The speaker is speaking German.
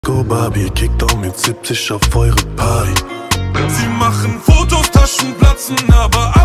Go Barbie, Kickdown mit 70 auf eure Party. Sie machen Fotos, Taschen platzen, aber